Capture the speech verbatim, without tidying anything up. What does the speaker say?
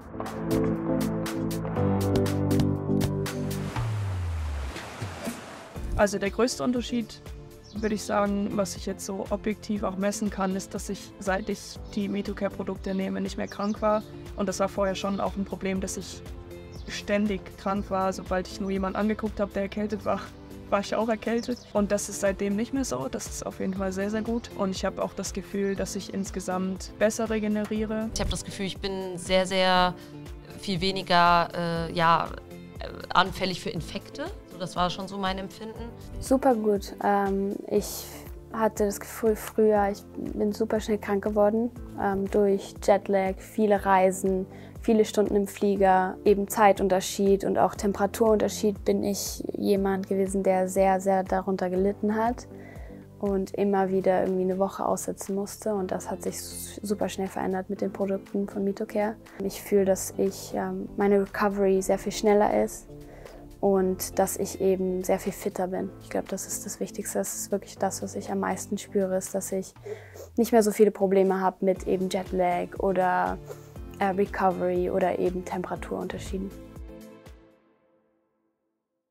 Also der größte Unterschied, würde ich sagen, was ich jetzt so objektiv auch messen kann, ist, dass ich, seit ich die Metocare-Produkte nehme, nicht mehr krank war. Und das war vorher schon auch ein Problem, dass ich ständig krank war. Sobald ich nur jemanden angeguckt habe, der erkältet war, war ich auch erkältet. Und das ist seitdem nicht mehr so. Das ist auf jeden Fall sehr, sehr gut. Und ich habe auch das Gefühl, dass ich insgesamt besser regeneriere. Ich habe das Gefühl, ich bin sehr, sehr viel weniger äh, ja, anfällig für Infekte. Das war schon so mein Empfinden. Super gut. Ähm, ich hatte das Gefühl früher, ich bin super schnell krank geworden ähm, durch Jetlag, viele Reisen, viele Stunden im Flieger, eben Zeitunterschied und auch Temperaturunterschied. Bin ich jemand gewesen, der sehr, sehr darunter gelitten hat und immer wieder irgendwie eine Woche aussetzen musste. Und das hat sich super schnell verändert mit den Produkten von Metocare. Ich fühle, dass ich, ähm, meine Recovery sehr viel schneller ist. Und dass ich eben sehr viel fitter bin. Ich glaube, das ist das Wichtigste. Das ist wirklich das, was ich am meisten spüre, ist, dass ich nicht mehr so viele Probleme habe mit eben Jetlag oder äh, Recovery oder eben Temperaturunterschieden.